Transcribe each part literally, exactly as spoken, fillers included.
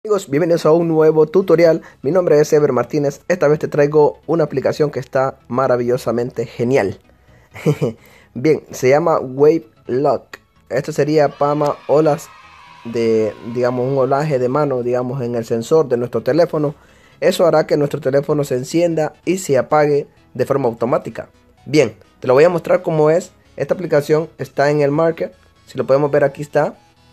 Amigos, bienvenidos a un nuevo tutorial. Mi nombre es Ever Martínez. Esta vez te traigo una aplicación que está maravillosamente genial. Bien, se llama Wave Lock. Esto sería para olas de, digamos, un olaje de mano, digamos, en el sensor de nuestro teléfono. Eso hará que nuestro teléfono se encienda y se apague de forma automática. Bien, te lo voy a mostrar cómo es. Esta aplicación está en el market. Si lo podemos ver, aquí está.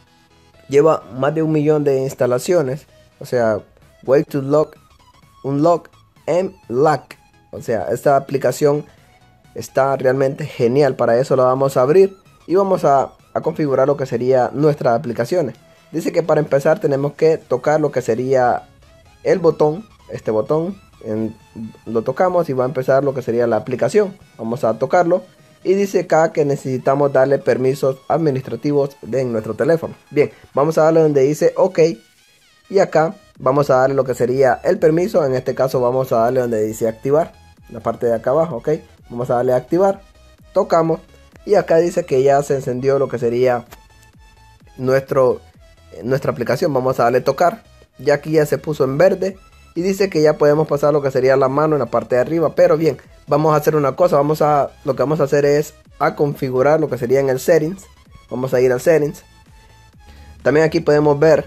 Lleva más de un millón de instalaciones. O sea, Way to Lock, Unlock and Lock. O sea, esta aplicación está realmente genial. Para eso la vamos a abrir y vamos a, a configurar lo que sería nuestras aplicaciones. Dice que para empezar tenemos que tocar lo que sería el botón. Este botón en, lo tocamos y va a empezar lo que sería la aplicación. Vamos a tocarlo. Y dice acá que necesitamos darle permisos administrativos en nuestro teléfono. Bien, vamos a darle donde dice OK. Y acá vamos a darle lo que sería el permiso. En este caso vamos a darle donde dice activar. La parte de acá abajo, OK. Vamos a darle a activar. Tocamos. Y acá dice que ya se encendió lo que sería nuestro, nuestra aplicación. Vamos a darle tocar. Ya aquí ya se puso en verde. Y dice que ya podemos pasar lo que sería la mano en la parte de arriba. Pero bien, vamos a hacer una cosa. Vamos a, lo que vamos a hacer es a configurar lo que sería en el settings. Vamos a ir al settings. También aquí podemos ver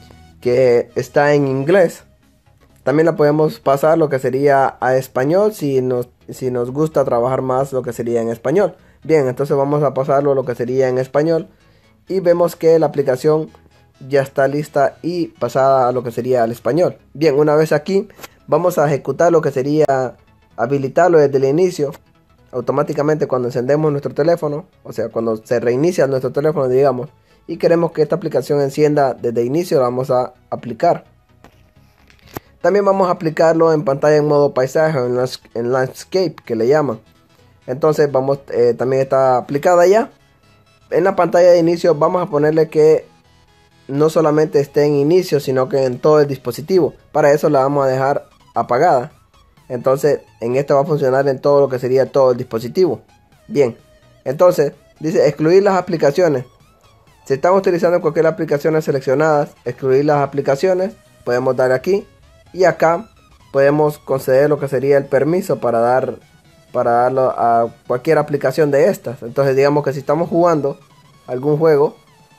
que está en inglés. También la podemos pasar lo que sería a español si nos, si nos gusta trabajar más lo que sería en español. Bien, entonces vamos a pasarlo lo que sería en español. Y vemos que la aplicación ya está lista y pasada a lo que sería al español. Bien, una vez aquí vamos a ejecutar lo que sería habilitarlo desde el inicio. Automáticamente cuando encendemos nuestro teléfono, o sea cuando se reinicia nuestro teléfono, digamos, y queremos que esta aplicación encienda desde el inicio, la vamos a aplicar. También vamos a aplicarlo en pantalla en modo paisaje, en, las, en landscape que le llaman. Entonces vamos, eh, también está aplicada ya. En la pantalla de inicio vamos a ponerle que no solamente esté en inicio, sino que en todo el dispositivo. Para eso la vamos a dejar apagada. Entonces en esto va a funcionar en todo lo que sería todo el dispositivo. Bien, entonces dice excluir las aplicaciones. Si estamos utilizando cualquier aplicación seleccionadas, excluir las aplicaciones, podemos dar aquí. Y acá podemos conceder lo que sería el permiso para dar para darlo a cualquier aplicación de estas. Entonces digamos que si estamos jugando algún juego,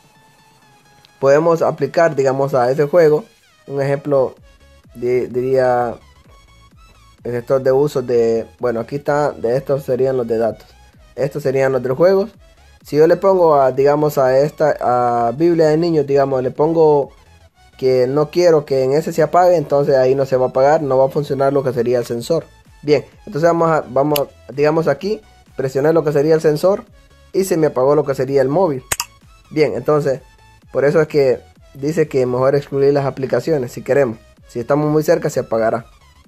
podemos aplicar, digamos, a ese juego. Un ejemplo, di, diría el gestor de uso de, bueno, aquí está, de estos serían los de datos. Estos serían los de los juegos. Si yo le pongo a, digamos, a esta, a Biblia de niños, digamos, le pongo que no quiero que en ese se apague, entonces ahí no se va a apagar, no va a funcionar lo que sería el sensor. Bien, entonces vamos a, vamos, digamos aquí, presionar lo que sería el sensor y se me apagó lo que sería el móvil. Bien, entonces por eso es que dice que mejor excluir las aplicaciones si queremos. Si estamos muy cerca se apagará.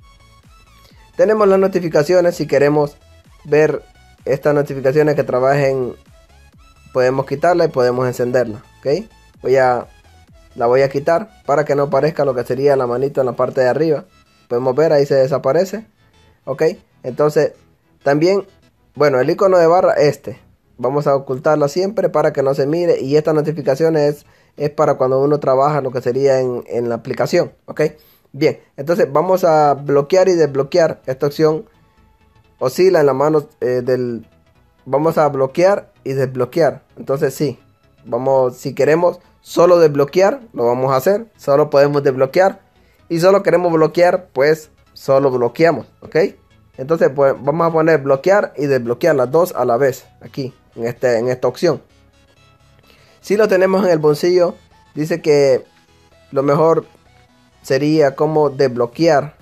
Tenemos las notificaciones. Si queremos ver estas notificaciones que trabajen, podemos quitarla y podemos encenderla. ¿Ok? Voy a, la voy a quitar para que no aparezca lo que sería la manito en la parte de arriba. Podemos ver, ahí se desaparece. ¿Ok? Entonces también, bueno, el icono de barra este. Vamos a ocultarla siempre para que no se mire. Y esta notificación es, es para cuando uno trabaja lo que sería en, en la aplicación. ¿Ok? Bien, entonces vamos a bloquear y desbloquear. Esta opción oscila en la mano eh, del... Vamos a bloquear y desbloquear. Entonces sí, vamos, si queremos solo desbloquear, lo vamos a hacer. Solo podemos desbloquear. Y solo queremos bloquear, pues solo bloqueamos. ¿Ok? Entonces pues vamos a poner bloquear y desbloquear las dos a la vez. Aquí, en, este, en esta opción. Si lo tenemos en el bolsillo, dice que lo mejor sería como desbloquear,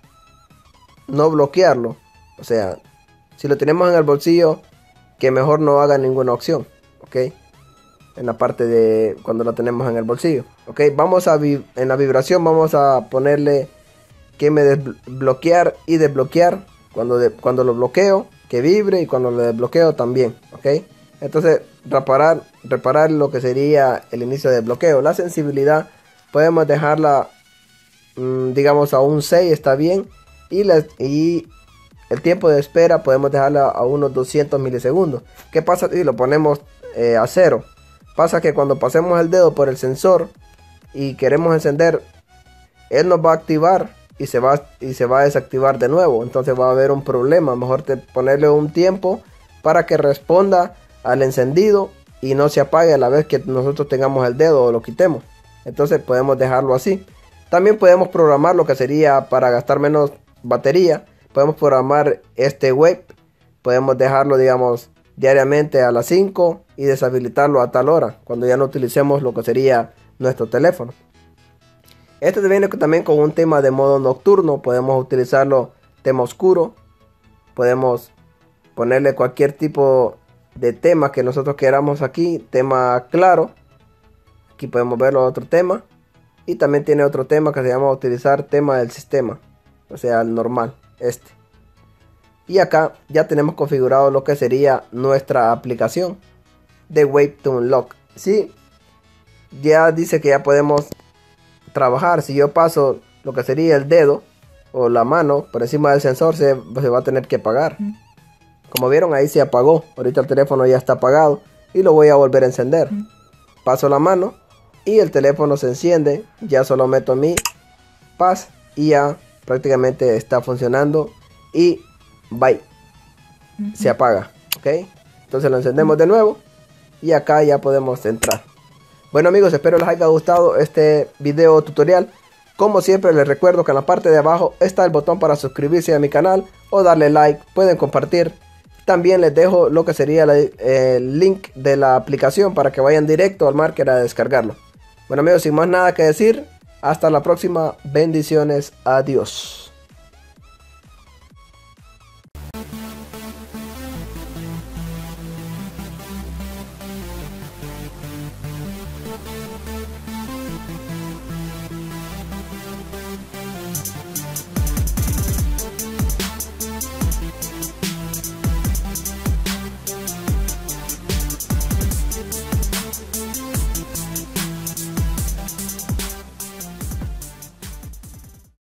no bloquearlo. O sea, si lo tenemos en el bolsillo, que mejor no haga ninguna opción. ¿Ok? En la parte de cuando lo tenemos en el bolsillo. ¿Ok? Vamos a, en la vibración vamos a ponerle que me desbloquear y desbloquear. Cuando, de, cuando lo bloqueo, que vibre, y cuando lo desbloqueo también. ¿Ok? Entonces reparar, reparar lo que sería el inicio de bloqueo. La sensibilidad podemos dejarla, mmm, digamos, a un seis, está bien. Y, la, y el tiempo de espera podemos dejarla a unos doscientos milisegundos. ¿Qué pasa si lo ponemos eh, a cero? Pasa que cuando pasemos el dedo por el sensor y queremos encender él nos va a activar y se va, y se va a desactivar de nuevo. Entonces va a haber un problema. Mejor te ponerle un tiempo para que responda al encendido y no se apague a la vez que nosotros tengamos el dedo o lo quitemos. Entonces podemos dejarlo así. También podemos programar lo que sería para gastar menos batería. Podemos programar este wave. Podemos dejarlo, digamos, diariamente a las cinco y deshabilitarlo a tal hora, cuando ya no utilicemos lo que sería nuestro teléfono. Este viene también con un tema de modo nocturno. Podemos utilizarlo tema oscuro. Podemos ponerle cualquier tipo de tema que nosotros queramos aquí. Tema claro. Aquí podemos verlo, otro tema. Y también tiene otro tema que se llama utilizar tema del sistema. O sea, el normal, este. Y acá ya tenemos configurado lo que sería nuestra aplicación de Wave to Unlock. Sí, ya dice que ya podemos trabajar. Si yo paso lo que sería el dedo o la mano por encima del sensor, se, se va a tener que apagar. Como vieron, ahí se apagó. Ahorita el teléfono ya está apagado y lo voy a volver a encender. Paso la mano y el teléfono se enciende. Ya solo meto mi paz y ya prácticamente está funcionando y bye, uh-huh. Se apaga, ok. Entonces lo encendemos de nuevo y acá ya podemos entrar. Bueno amigos, espero les haya gustado este video tutorial. Como siempre les recuerdo que en la parte de abajo está el botón para suscribirse a mi canal o darle like, pueden compartir. También les dejo lo que sería la, eh, el link de la aplicación para que vayan directo al market a descargarlo. Bueno amigos, sin más nada que decir, hasta la próxima, bendiciones, adiós.